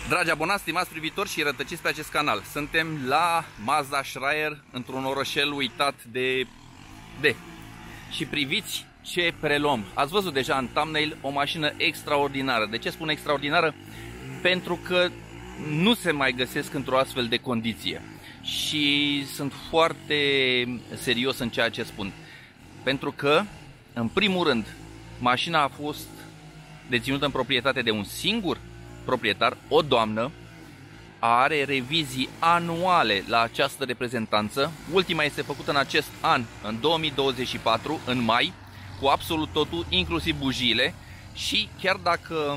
Dragi abonați, stimați privitori și rătăciți pe acest canal, suntem la Mazda Schreier, într-un orășel uitat de... Și priviți ce preluăm. Ați văzut deja în thumbnail o mașină extraordinară. De ce spun extraordinară? Pentru că nu se mai găsesc într-o astfel de condiție. Și sunt foarte serios în ceea ce spun. Pentru că, în primul rând, mașina a fost deținută în proprietate de un singur proprietar, o doamnă, are revizii anuale la această reprezentanță. Ultima este făcută în acest an, în 2024, în mai, cu absolut totul, inclusiv bujiile. Și chiar dacă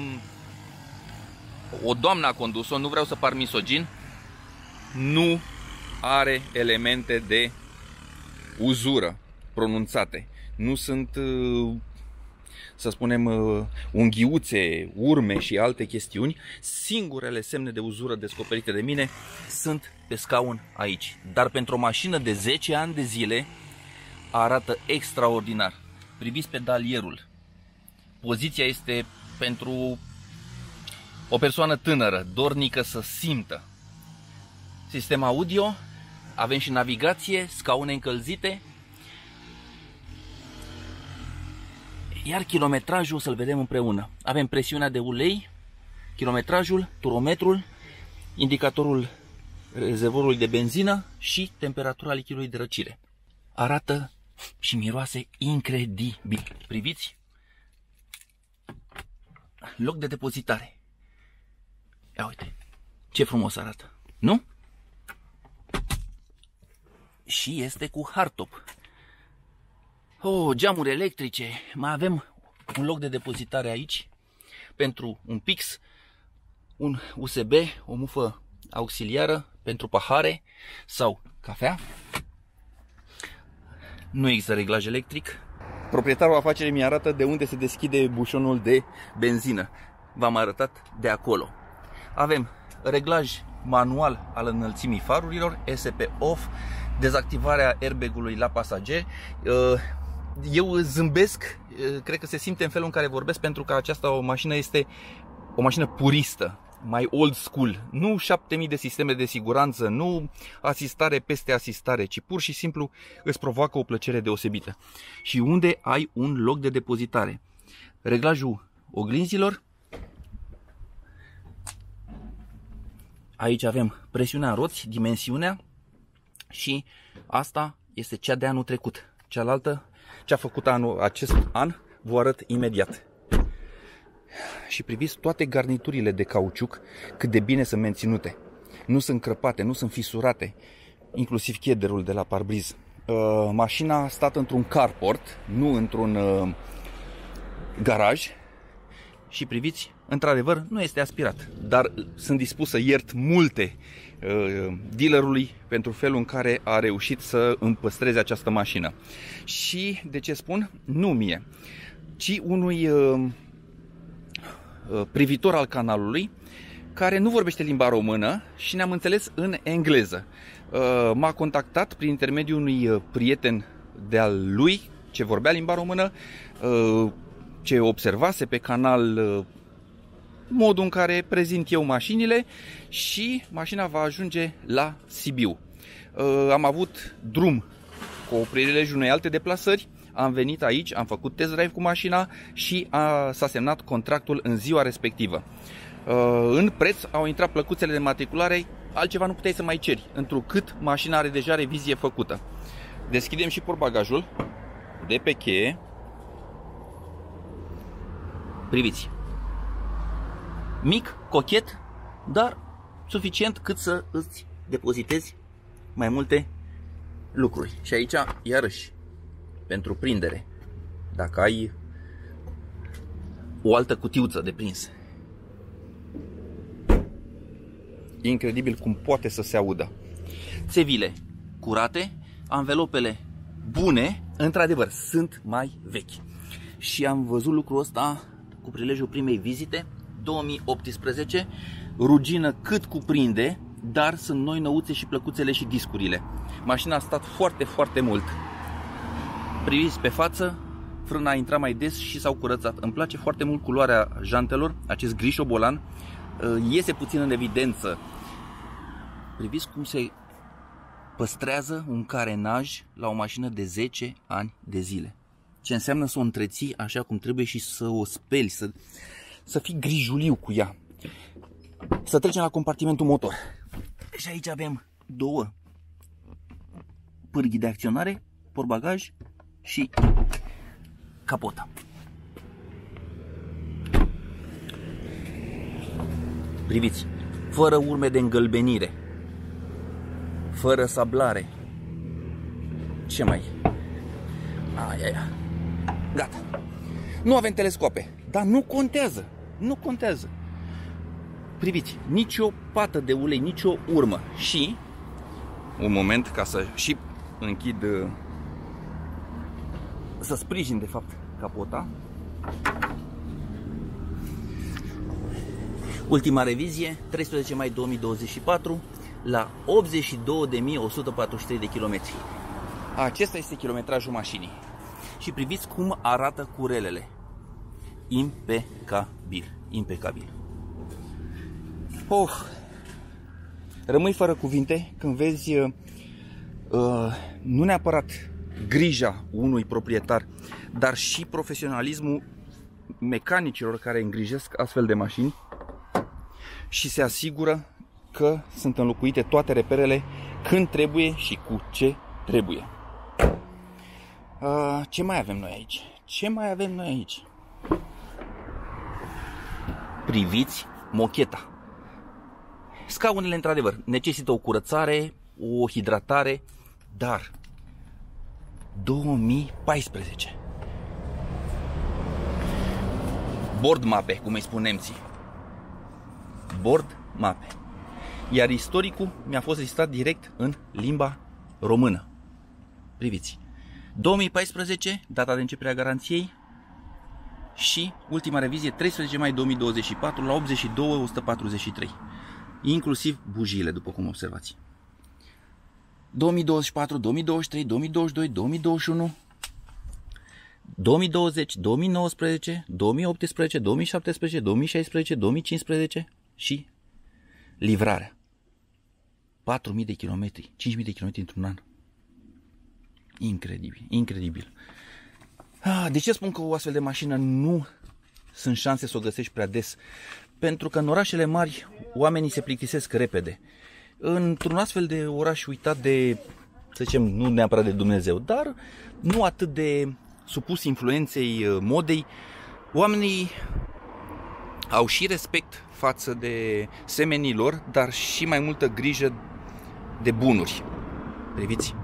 o doamnă a condus-o, nu vreau să par misogin, nu are elemente de uzură pronunțate. Nu sunt, să spunem, unghiuțe, urme și alte chestiuni. Singurele semne de uzură descoperite de mine sunt pe scaun aici. Dar pentru o mașină de 10 ani de zile arată extraordinar. Priviți pedalierul. Poziția este pentru o persoană tânără, dornică să simtă. Sistem audio, avem și navigație, scaune încălzite. Iar kilometrajul o să-l vedem împreună. Avem presiunea de ulei, kilometrajul, turometrul, indicatorul rezervorului de benzină și temperatura lichidului de răcire. Arată și miroase incredibil. Priviți? Loc de depozitare. Ia uite, ce frumos arată, nu? Și este cu hardtop. Oh, geamuri electrice. Mai avem un loc de depozitare aici pentru un pix, un USB, o mufă auxiliară pentru pahare sau cafea. Nu există reglaj electric. Proprietarul afacerii mi arată de unde se deschide bușonul de benzină. V-am arătat de acolo. Avem reglaj manual al înălțimii farurilor, ESP off, dezactivarea airbag-ului la pasager. Eu zâmbesc, cred că se simte în felul în care vorbesc, pentru că aceasta o mașină este o mașină puristă, mai old school. Nu 7000 de sisteme de siguranță, nu asistare peste asistare, ci pur și simplu îți provoacă o plăcere deosebită. Și unde ai un loc de depozitare. Reglajul oglinzilor. Aici avem presiunea în roți, dimensiunea, și asta este cea de anul trecut. Cealaltă, ce a făcut acest an, vă arăt imediat. Și priviți toate garniturile de cauciuc, cât de bine sunt menținute. Nu sunt crăpate, nu sunt fisurate, inclusiv chederul de la parbriz. Mașina a stat într-un carport, nu într-un garaj. Și priviți, într-adevăr, nu este aspirat. Dar sunt dispus să iert multe dealerului pentru felul în care a reușit să îmi păstreze această mașină. Și de ce spun? Nu mie, ci unui privitor al canalului care nu vorbește limba română și ne-am înțeles în engleză. M-a contactat prin intermediul unui prieten de-al lui ce vorbea limba română, ce observase pe canal modul în care prezint eu mașinile, și mașina va ajunge la Sibiu. Am avut drum cu opririle unei alte deplasări, am venit aici, am făcut test drive cu mașina și s-a semnat contractul în ziua respectivă. În preț au intrat plăcuțele de matriculare, altceva nu puteai să mai ceri, întrucât mașina are deja revizie făcută. Deschidem și portbagajul de pe cheie. Priviți. Mic, cochet, dar suficient cât să îți depozitezi mai multe lucruri. Și aici, iarăși, pentru prindere, dacă ai o altă cutiuță de prins. Incredibil cum poate să se audă. Țevile curate, anvelopele bune, într-adevăr, sunt mai vechi. Și am văzut lucrul ăsta cu prilejul primei vizite, 2018, rugină cât cuprinde, dar sunt noi năuțe și plăcuțele și discurile. Mașina a stat foarte, foarte mult. Priviți pe față, frâna a intrat mai des și s-au curățat. Îmi place foarte mult culoarea jantelor, acest gri șobolan. iese puțin în evidență. Priviți cum se păstrează un carenaj la o mașină de 10 ani de zile. Ce înseamnă să o întreții așa cum trebuie și să o speli, să fii grijuliu cu ea. Să trecem la compartimentul motor. Și aici avem două pârghii de acționare, portbagaj și capota. Priviți, fără urme de îngălbenire, fără sablare. Ce mai? Aia. Gata. Nu avem telescoape, dar nu contează. Nu contează. Priviți, nicio pată de ulei, nicio urmă. Și un moment ca să și închid, să sprijin de fapt capota. Ultima revizie, 13 mai 2024, la 82.143 de kilometri. Acesta este kilometrajul mașinii. Și priviți cum arată curelele. Impecabil, impecabil. Rămâi fără cuvinte când vezi nu neapărat grija unui proprietar, dar și profesionalismul mecanicilor care îngrijesc astfel de mașini și se asigură că sunt înlocuite toate reperele când trebuie și cu ce trebuie. Ce mai avem noi aici? Ce mai avem noi aici? Priviți mocheta. Scaunele, într-adevăr, necesită o curățare, o hidratare, dar 2014. Board mape, cum îi spun nemții. Board mape. Iar istoricul mi-a fost listat direct în limba română. Priviți. 2014, data de începere a garanției, și ultima revizie 13 mai 2024 la 82.143. Inclusiv bujiile, după cum observați. 2024, 2023, 2022, 2021, 2020, 2019, 2018, 2017, 2016, 2015 și livrarea. 4.000 de kilometri, 5.000 de kilometri într-un an. Incredibil, incredibil. De ce spun că o astfel de mașină nu sunt șanse să o găsești prea des? Pentru că în orașele mari oamenii se plictisesc repede. Într-un astfel de oraș uitat de, să zicem, nu neapărat de Dumnezeu, dar nu atât de supus influenței modei, oamenii au și respect față de semenii lor, dar și mai multă grijă de bunuri. Priviți?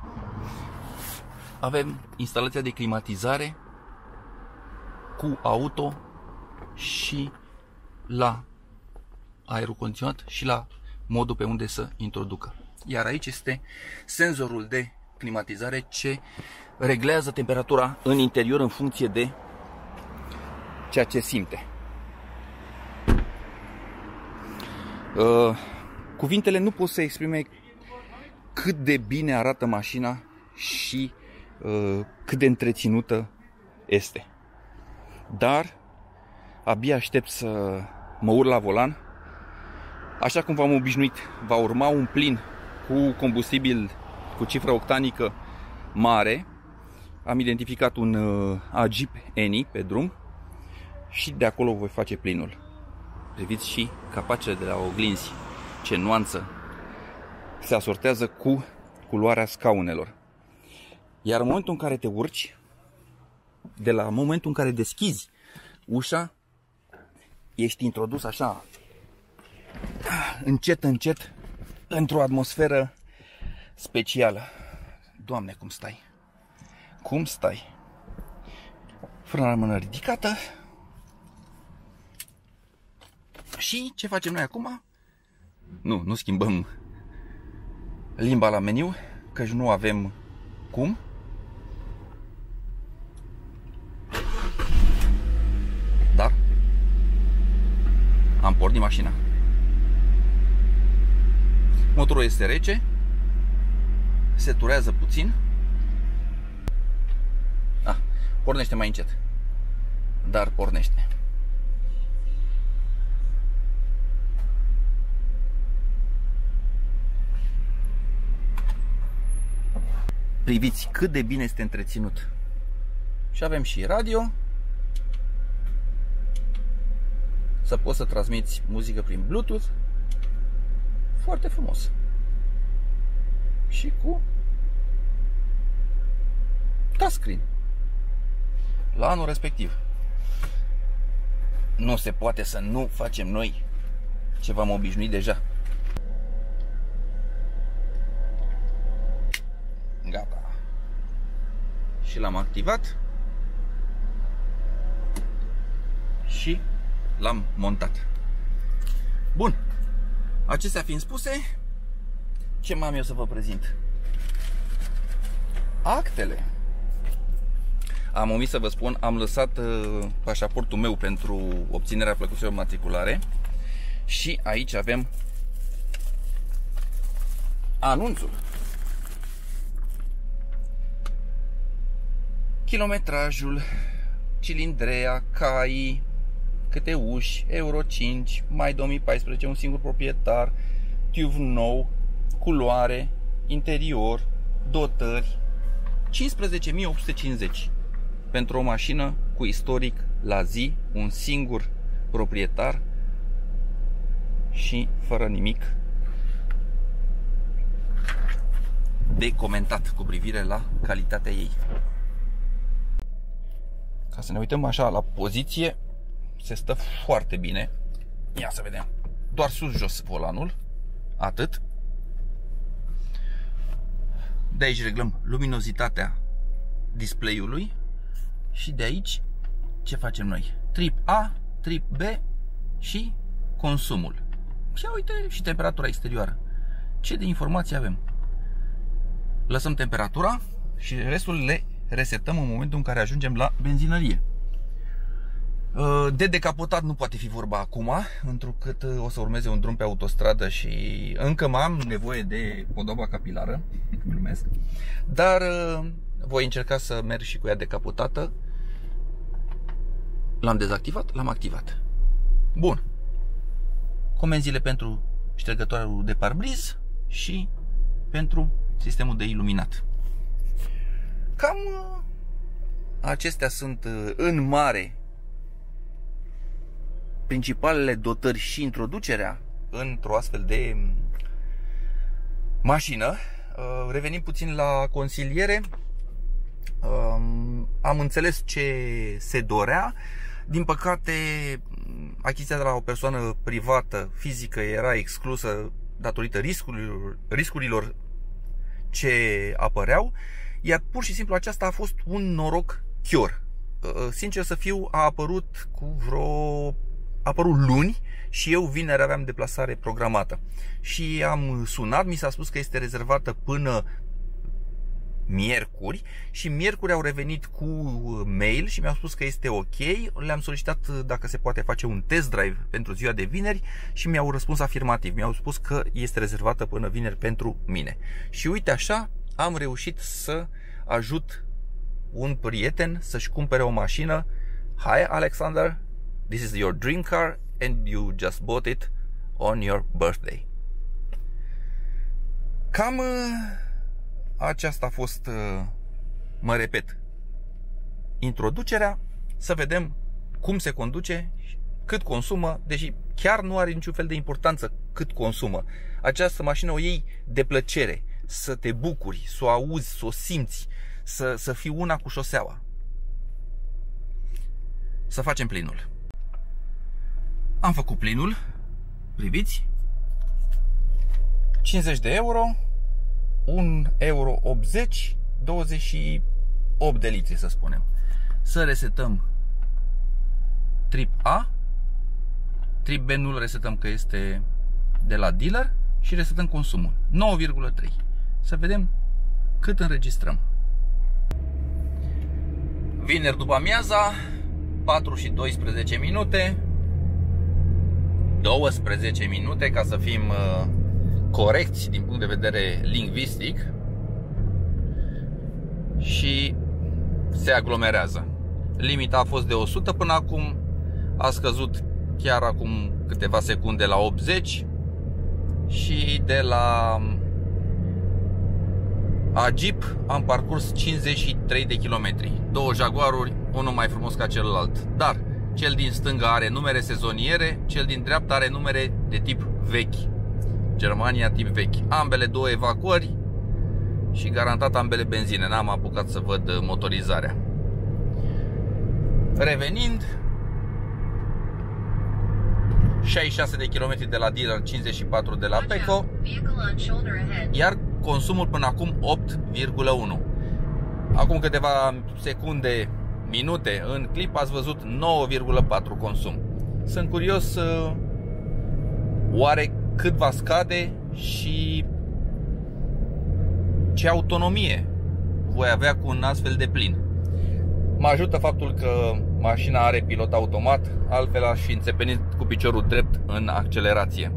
Avem instalația de climatizare cu auto și la aerul condiționat și la modul pe unde să introducă. Iar aici este senzorul de climatizare ce reglează temperatura în interior în funcție de ceea ce simte. Cuvintele nu pot să exprime cât de bine arată mașina și cât de întreținută este. Dar abia aștept să mă urc la volan. Așa cum v-am obișnuit, va urma un plin cu combustibil cu cifră octanică mare. Am identificat un Jeep Eni pe drum și de acolo voi face plinul. Priviți și capacele de la oglinzi, ce nuanță se asortează cu culoarea scaunelor. Iar în momentul în care te urci, de la momentul în care deschizi ușa, ești introdus așa, încet, încet, într-o atmosferă specială. Doamne, cum stai! Cum stai? Frâna la mână ridicată. Și ce facem noi acum? Nu schimbăm limba la meniu, căci nu avem cum. Dar am pornit mașina. Motorul este rece, se turează puțin. Pornește mai încet, dar pornește. Priviți cât de bine este întreținut. Și avem și radio. Să poți să transmiți muzică prin Bluetooth. Foarte frumos. Și cu touchscreen la anul respectiv. Nu se poate să nu facem noi ce v-am obișnuit deja. Gata. Și l-am activat și l-am montat. Bun. Acestea fiind spuse, ce mai am eu să vă prezint? Actele. Am omis să vă spun, am lăsat pașaportul meu pentru obținerea plăcuțelor matriculare și aici avem anunțul. Kilometrajul, cilindrea, cai, câte uși, Euro 5, mai 2014, un singur proprietar, TÜV nou, culoare, interior, dotări, 15.850 pentru o mașină cu istoric la zi, un singur proprietar și fără nimic de comentat cu privire la calitatea ei. Ca să ne uităm așa la poziție, se stă foarte bine. Ia să vedem. Doar sus-jos volanul. Atât. De aici reglăm luminozitatea display-ului. Și de aici ce facem noi? Trip A, trip B și consumul. Și uite și temperatura exterioară. Ce de informații avem? Lăsăm temperatura și restul le resetăm în momentul în care ajungem la benzinărie. De decapotat nu poate fi vorba acum, întrucât o să urmeze un drum pe autostradă și încă mai am nevoie de podoba capilară, glumesc, dar voi încerca să merg și cu ea decapotată. L-am dezactivat, l-am activat. Bun. Comenzile pentru ștergătorul de parbriz și pentru sistemul de iluminat. Cam acestea sunt în mare principalele dotări și introducerea într-o astfel de mașină. Revenim puțin la consiliere. Am înțeles ce se dorea. Din păcate, achiziția de la o persoană privată, fizică, era exclusă datorită riscurilor ce apăreau, iar pur și simplu aceasta a fost un noroc chior. Sincer să fiu, a apărut luni și eu vineri aveam deplasare programată. Și am sunat, mi s-a spus că este rezervată până miercuri și miercuri au revenit cu mail și mi-au spus că este ok. Le-am solicitat dacă se poate face un test drive pentru ziua de vineri și mi-au răspuns afirmativ. Mi-au spus că este rezervată până vineri pentru mine. Și uite așa am reușit să ajut un prieten să-și cumpere o mașină. Hi Alexander, this is your dream car and you just bought it on your birthday. Cam aceasta a fost, mă repet, introducerea. Să vedem cum se conduce, cât consumă, deși chiar nu are niciun fel de importanță cât consumă. Această mașină o iei de plăcere, să te bucuri, să o auzi, să o simți, să fii una cu șoseaua. Să facem plinul. Am făcut plinul, priviți, 50 de euro, 1,80 euro, 28 de litri să spunem. Să resetăm trip A, trip B nu-l resetăm că este de la dealer și resetăm consumul, 9,3. Să vedem cât înregistrăm. Vineri după amiaza, 4 și 12 minute, 12 minute ca să fim corecți din punct de vedere lingvistic, și se aglomerează. Limita a fost de 100 până acum, a scăzut chiar acum câteva secunde la 80 și de la Jeep am parcurs 53 de kilometri. Două Jaguaruri, unul mai frumos ca celălalt. Dar cel din stânga are numere sezoniere, cel din dreapta are numere de tip vechi. Germania tip vechi. Ambele două evacuări și garantat ambele benzine. N-am apucat să văd motorizarea. Revenind, 66 de km de la dealer, 54 de la Peco, iar consumul până acum 8,1. Acum câteva secunde, minute în clip ați văzut 9,4 consum. Sunt curios oare cât va scade și ce autonomie voi avea cu un astfel de plin. Mă ajută faptul că mașina are pilot automat, altfel aș fi înțepenit cu piciorul drept în accelerație.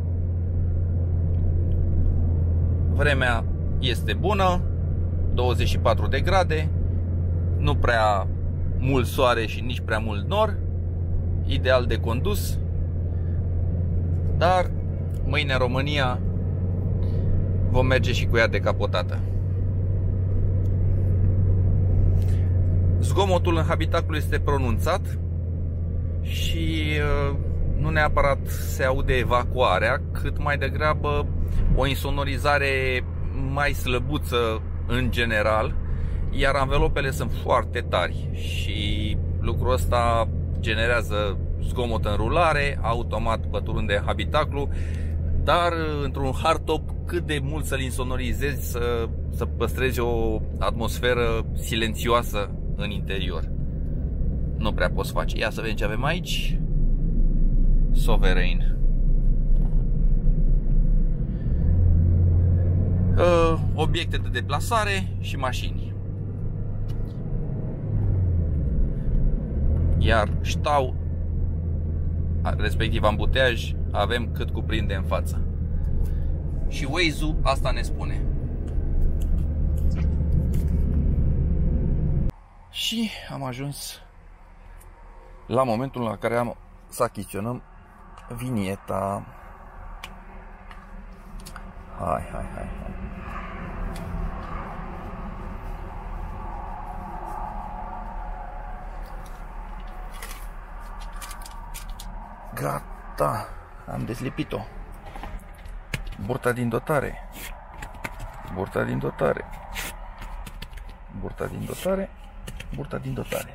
Vremea este bună, 24 de grade, nu prea mult soare și nici prea mult nor, ideal de condus, dar mâine în România vom merge și cu ea decapotată. Zgomotul în habitacul este pronunțat și nu neapărat se aude evacuarea, cât mai degrabă o insonorizare mai slăbuță în general, iar anvelopele sunt foarte tari și lucrul ăsta generează zgomot în rulare, automat pătrunde habitacul, dar într-un hardtop cât de mult să-l insonorizezi, să păstrezi o atmosferă silențioasă în interior. Nu prea poți face. Ia să vedem ce avem aici. Sovereign. Obiecte de deplasare și mașini. Iar stau, respectiv ambuteaj, avem cât cuprinde în față. Și Waze-ul asta ne spune. Și am ajuns la momentul la care am să achiziționăm vinieta. Hai. Gata, am deslipit-o. Burta din dotare. Burta din dotare. Burta din dotare. Burta din dotare.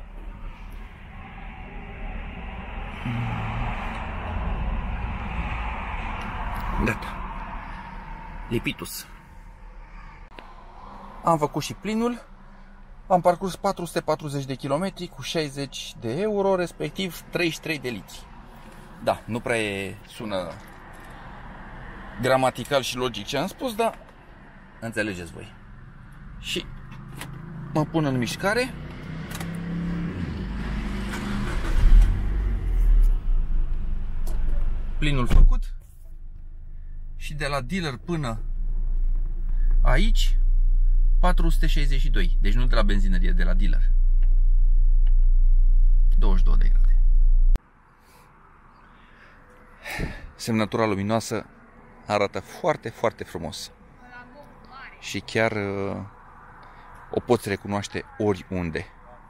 Gata. Lipitus. Am făcut și plinul. Am parcurs 440 de kilometri cu 60 de euro, respectiv 33 de litri. Da, nu prea sună gramatical și logic ce am spus, dar înțelegeți voi. Și mă pun în mișcare. Plinul făcut. Și de la dealer până aici 462. Deci nu de la benzinărie, de la dealer. 22 de grade. Semnătura luminoasă arată foarte, foarte frumos. Și chiar o poți recunoaște oriunde.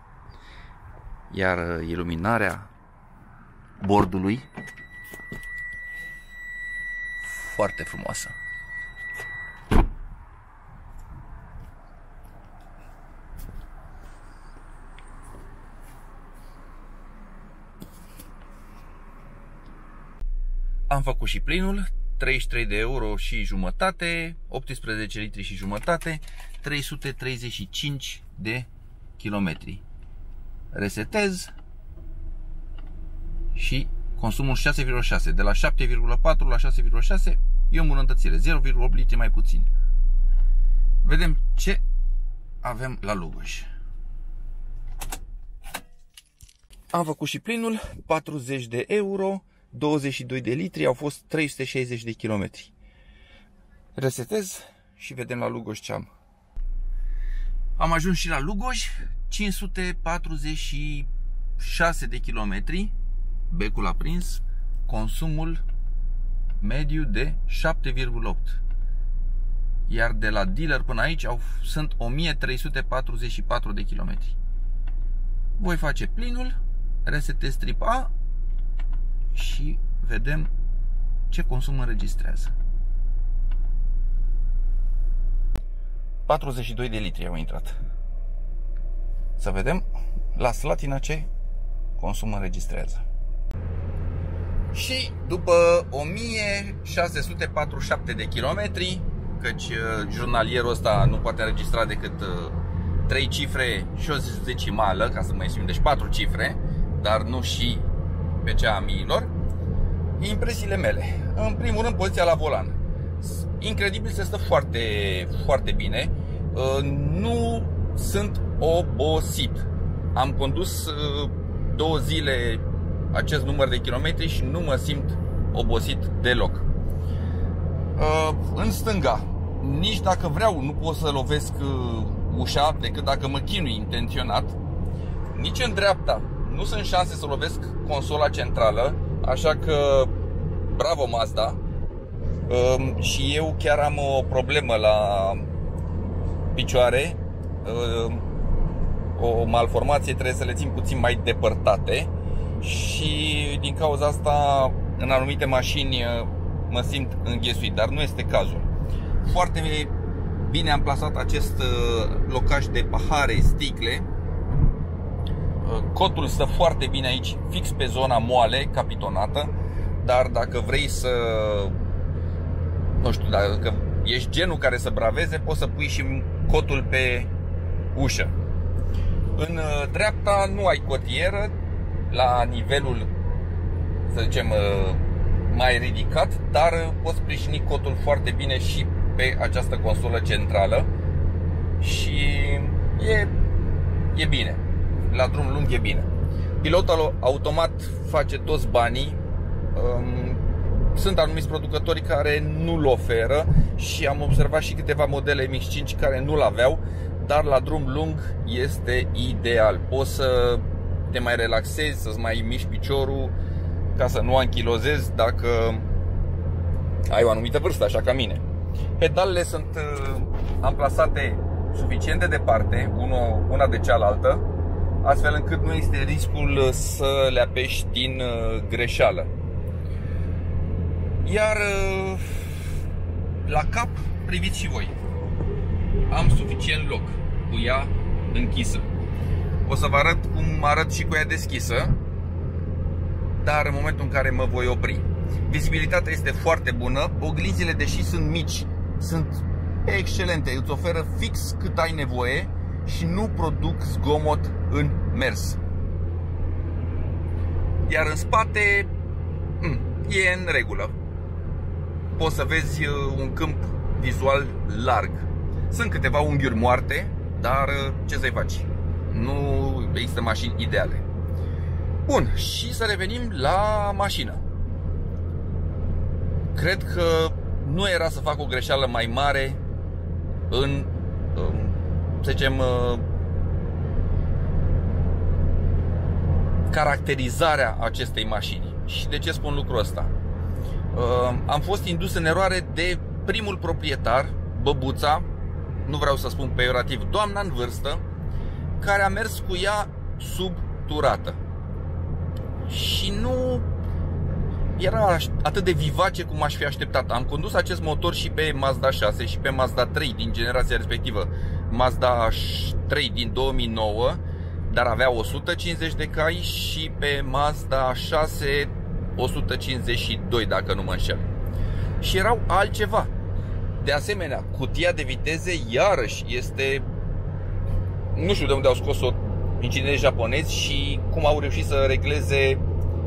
Iar iluminarea bordului foarte frumoasă. Am făcut și plinul, 33 de euro și jumătate, 18 litri și jumătate, 335 de kilometri. Resetez și consumul 6,6. De la 7,4 la 6,6 e o îmbunătățire, 0,8 litri mai puțin. Vedem ce avem la Lugoj. Am făcut și plinul, 40 de euro, 22 de litri, au fost 360 de kilometri. Resetez și vedem la Lugoj ce am. Am ajuns și la Lugoj, 546 de kilometri, becul aprins, consumul mediu de 7,8. iar de la dealer până aici sunt 1344 de kilometri. Voi face plinul, resetez trip A și vedem ce consum înregistrează. 42 de litri au intrat. Să vedem la Slatina ce consum înregistrează. Și după 1647 de kilometri, căci jurnalierul ăsta nu poate înregistra decât 3 cifre și o decimală, ca să mai sim, deci 4 cifre, dar nu și pe cea a miilor. Impresiile mele. În primul rând, poziția la volan. Incredibil, se stă foarte, foarte bine. Nu sunt obosit. Am condus 2 zile acest număr de kilometri și nu mă simt obosit deloc. În stânga, nici dacă vreau, nu pot să lovesc ușa decât dacă mă chinui intenționat. Nici în dreapta nu sunt șanse să lovesc consola centrală, așa că bravo Mazda. Și eu chiar am o problemă la picioare, o malformație, trebuie să le țin puțin mai depărtate și din cauza asta în anumite mașini mă simt înghesuit, dar nu este cazul. Foarte bine am plasat acest locaș de pahare, sticle. Cotul stă foarte bine aici, fix pe zona moale, capitonată. Dar dacă vrei să, nu știu, dacă ești genul care să braveze, poți să pui și cotul pe ușă. În dreapta nu ai cotieră la nivelul, să zicem, mai ridicat, dar poți sprijini cotul foarte bine și pe această consolă centrală și e bine. La drum lung e bine. Pilotul automat face toți banii. Sunt anumiți producători care nu-l oferă și am observat și câteva modele MX-5 care nu-l aveau, dar la drum lung este ideal. Poți să te mai relaxezi, să-ți mai miști piciorul ca să nu anchilozezi dacă ai o anumită vârstă, așa ca mine. Pedalele sunt amplasate suficient de departe, una de cealaltă, astfel încât nu este riscul să le apeși din greșeală. Iar la cap, priviți și voi. Am suficient loc cu ea închisă. O să vă arăt cum arăt și cu ea deschisă, dar în momentul în care mă voi opri. Vizibilitatea este foarte bună. Oglinzile, deși sunt mici, sunt excelente. Îți oferă fix cât ai nevoie și nu produc zgomot în mers. Iar în spate e în regulă. Poți să vezi un câmp vizual larg. Sunt câteva unghiuri moarte, dar ce să-i faci? Nu există mașini ideale. Bun, și să revenim la mașină. Cred că nu era să fac o greșeală mai mare în, să zicem, caracterizarea acestei mașini. Și de ce spun lucrul ăsta? Am fost indus în eroare de primul proprietar, băbuța, nu vreau să spun peiorativ, doamna în vârstă, care a mers cu ea sub durată. Și nu era atât de vivace cum aș fi așteptat. Am condus acest motor și pe Mazda 6 și pe Mazda 3 din generația respectivă, Mazda 3 din 2009, dar avea 150 de cai, și pe Mazda 6 152, dacă nu mă înșel. Și erau altceva. De asemenea, cutia de viteze iarăși este, nu știu de unde au scos-o ingineri japonezi și cum au reușit să regleze,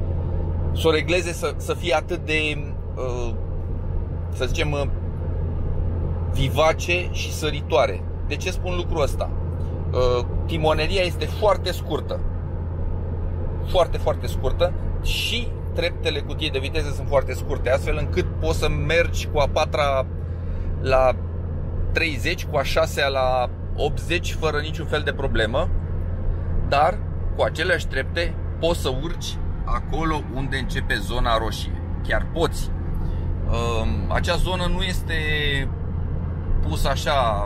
să fie atât de, să zicem, vivace și săritoare. De ce spun lucrul ăsta? Timoneria este foarte scurtă. Foarte, foarte scurtă și treptele cutiei de viteze sunt foarte scurte, astfel încât poți să mergi cu a 4-a la 30, cu a 6-a la 80 fără niciun fel de problemă, dar cu aceleași trepte poți să urci acolo unde începe zona roșie. Chiar poți. Acea zonă nu este pus așa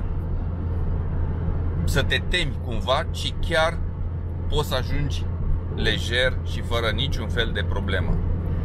să te temi cumva, ci chiar poți să ajungi lejer și fără niciun fel de problemă.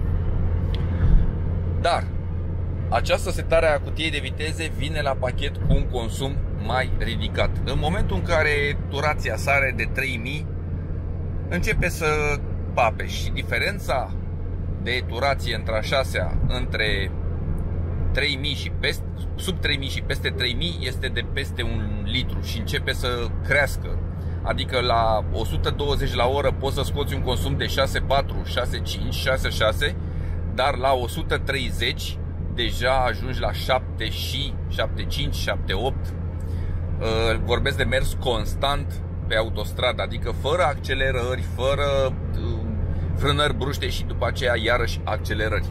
Dar această setare a cutiei de viteze vine la pachet cu un consum mai ridicat. În momentul în care turația sare de 3000, începe să pape și diferența de turație între a 6-a, între 3000 și peste, sub 3000 și peste 3000 este de peste 1 litru și începe să crească. Adică la 120 la oră poți să scoți un consum de 6,4, 6,5, 6,6, dar la 130 deja ajungi la 7 și 7,5, 7,8. Vorbesc de mers constant pe autostradă, adică fără accelerări, fără frânări bruște și după aceea iarăși accelerări.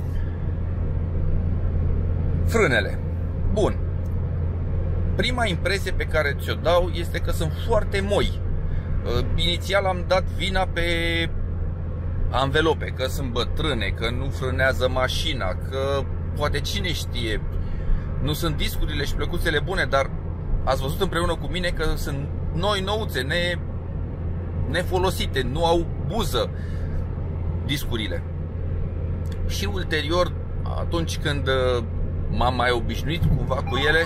Frânele. Bun. Prima impresie pe care ți-o dau este că sunt foarte moi. Inițial am dat vina pe anvelope, că sunt bătrâne, că nu frânează mașina, că poate cine știe, nu sunt discurile și plăcuțele bune, dar ați văzut împreună cu mine că sunt noi nouțe, nefolosite, nu au buză discurile. Și ulterior, atunci când m-am mai obișnuit cumva cu ele,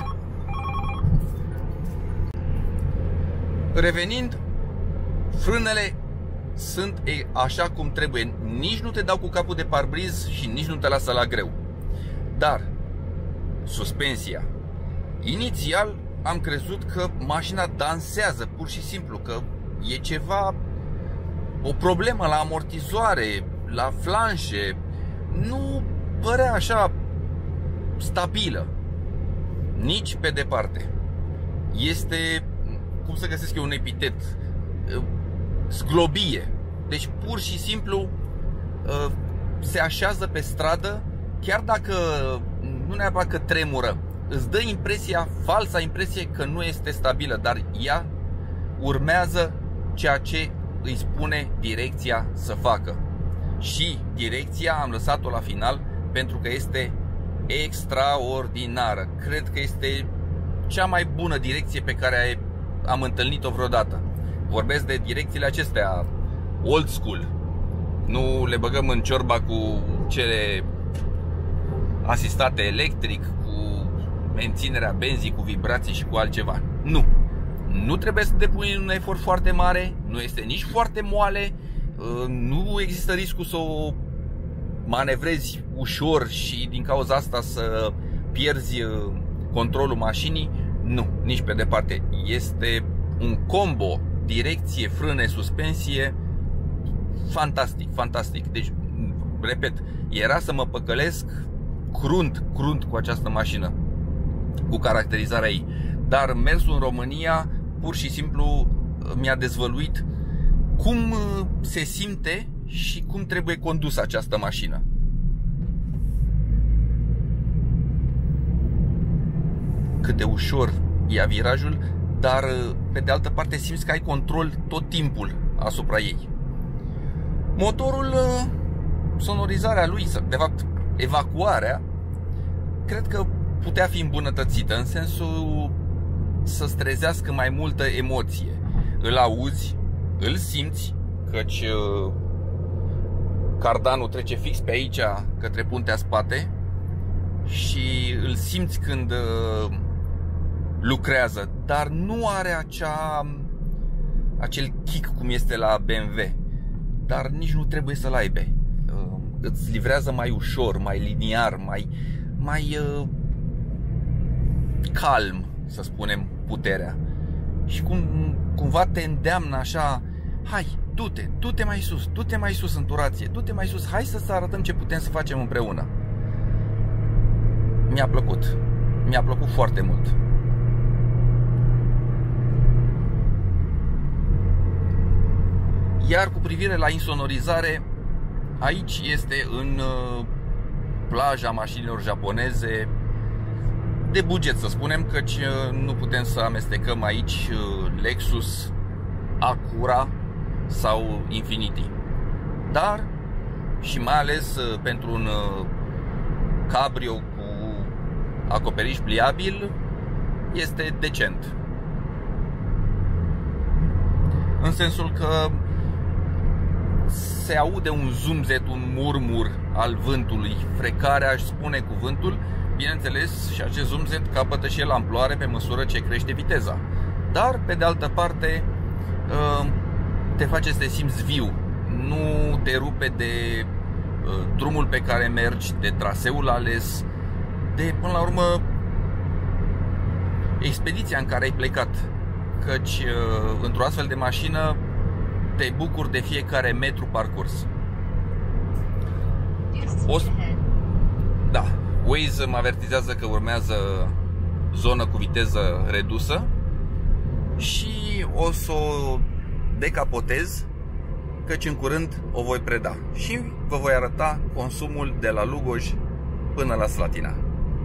revenind, frânele sunt așa cum trebuie. Nici nu te dau cu capul de parbriz și nici nu te lasă la greu. Dar suspensia, inițial am crezut că mașina dansează pur și simplu, că e ceva, o problemă la amortizoare, la flanșe. Nu părea așa stabilă, nici pe departe. Este, cum să găsesc eu un epitet, zglobie. Deci pur și simplu se așează pe stradă, chiar dacă nu neapărat că tremură, îți dă impresia, falsa impresie că nu este stabilă, dar ea urmează ceea ce îi spune direcția să facă. Și direcția am lăsat-o la final pentru că este extraordinară. Cred că este cea mai bună direcție pe care am întâlnit-o vreodată. Vorbesc de direcțiile acestea old school. Nu le băgăm în ciorba cu cele asistate electric, cu menținerea benzii, cu vibrații și cu altceva. Nu. Nu trebuie să depui un efort foarte mare, nu este nici foarte moale, nu există riscul să o manevrezi ușor și din cauza asta să pierzi controlul mașinii. Nu, nici pe departe. Este un combo direcție, frâne, suspensie fantastic, fantastic. Deci, repet, era să mă păcălesc crunt cu această mașină, cu caracterizarea ei. Dar mersul în România pur și simplu mi-a dezvăluit cum se simte și cum trebuie condusă această mașină. Cât de ușor ia virajul, dar pe de altă parte simți că ai control tot timpul asupra ei. Motorul, sonorizarea lui, de fapt evacuarea, cred că putea fi îmbunătățită în sensul să-ți trezească mai multă emoție. Îl auzi, îl simți, căci cardanul trece fix pe aici către puntea spate și îl simți când lucrează, dar nu are acel kick cum este la BMW, dar nici nu trebuie să-l aibă. Îți livrează mai ușor, mai liniar, mai calm, să spunem, puterea. Și cumva te îndeamnă așa: hai, du-te mai sus, du-te mai sus în turație, du-te mai sus, hai să arătăm ce putem să facem împreună. Mi-a plăcut foarte mult. Iar cu privire la insonorizare, aici este în plaja mașinilor japoneze de buget, să spunem, căci nu putem să amestecăm aici Lexus, Acura sau Infiniti. Dar, și mai ales pentru un cabrio cu acoperiș pliabil, este decent. În sensul că se aude un zumzet, un murmur al vântului, frecarea, aș spune cuvântul, bineînțeles, și acest zumzet capătă și el amploare pe măsură ce crește viteza. Dar, pe de altă parte, te face să te simți viu, nu te rupe de drumul pe care mergi, de traseul ales, de, până la urmă, expediția în care ai plecat. Căci, într-o astfel de mașină, te bucuri de fiecare metru parcurs. Da, Waze mă avertizează că urmează zonă cu viteză redusă și o să o decapotez, căci în curând o voi preda și vă voi arăta consumul de la Lugoj până la Slatina.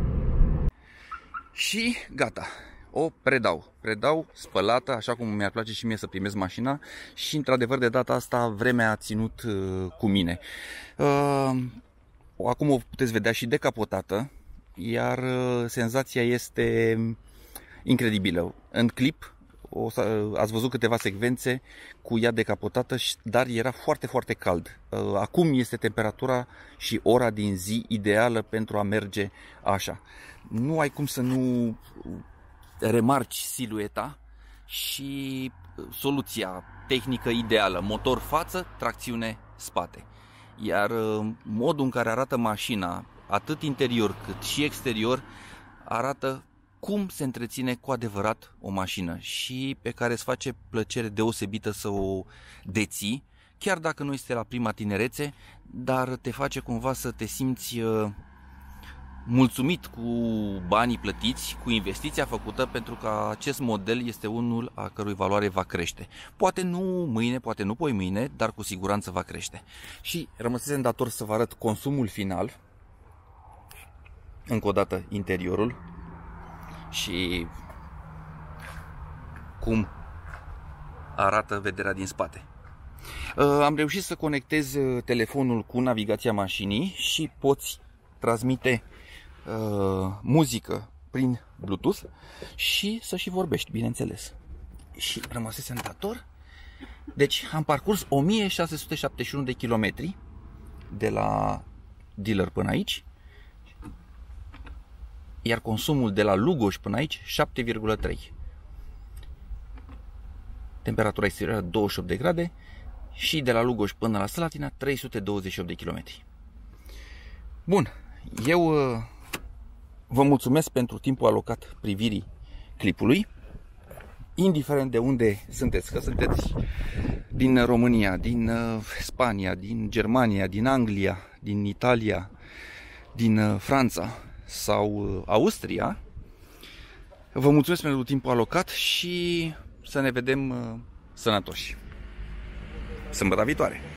Și gata, o predau spălată, așa cum mi-ar place și mie să primesc mașina, și într-adevăr de data asta vremea a ținut cu mine. Acum o puteți vedea și decapotată, iar senzația este incredibilă. În clip ați văzut câteva secvențe cu ea decapotată, dar era foarte, foarte cald. Acum este temperatura și ora din zi ideală pentru a merge așa. Nu ai cum să nu remarci silueta și soluția tehnică ideală: motor față, tracțiune spate. Iar modul în care arată mașina, atât interior cât și exterior, arată cum se întreține cu adevărat o mașină și pe care îți face plăcere deosebită să o deții, chiar dacă nu este la prima tinerețe, dar te face cumva să te simți mulțumit cu banii plătiți, cu investiția făcută, pentru că acest model este unul a cărui valoare va crește. Poate nu mâine, poate nu poimâine, dar cu siguranță va crește. Și rămăsesem dator să vă arăt consumul final, încă o dată interiorul și cum arată vederea din spate. Am reușit să conectez telefonul cu navigația mașinii și poți transmite muzică prin Bluetooth și să și vorbești, bineînțeles. Și rămăsesem dator. Deci am parcurs 1671 de kilometri de la dealer până aici, iar consumul de la Lugoj până aici 7,3. Temperatura exterioară 28 de grade și de la Lugoj până la Slatina 328 de kilometri. Bun, eu vă mulțumesc pentru timpul alocat privirii clipului, indiferent de unde sunteți, că sunteți din România, din Spania, din Germania, din Anglia, din Italia, din Franța sau Austria. Vă mulțumesc pentru timpul alocat și să ne vedem sănătoși sâmbătă viitoare.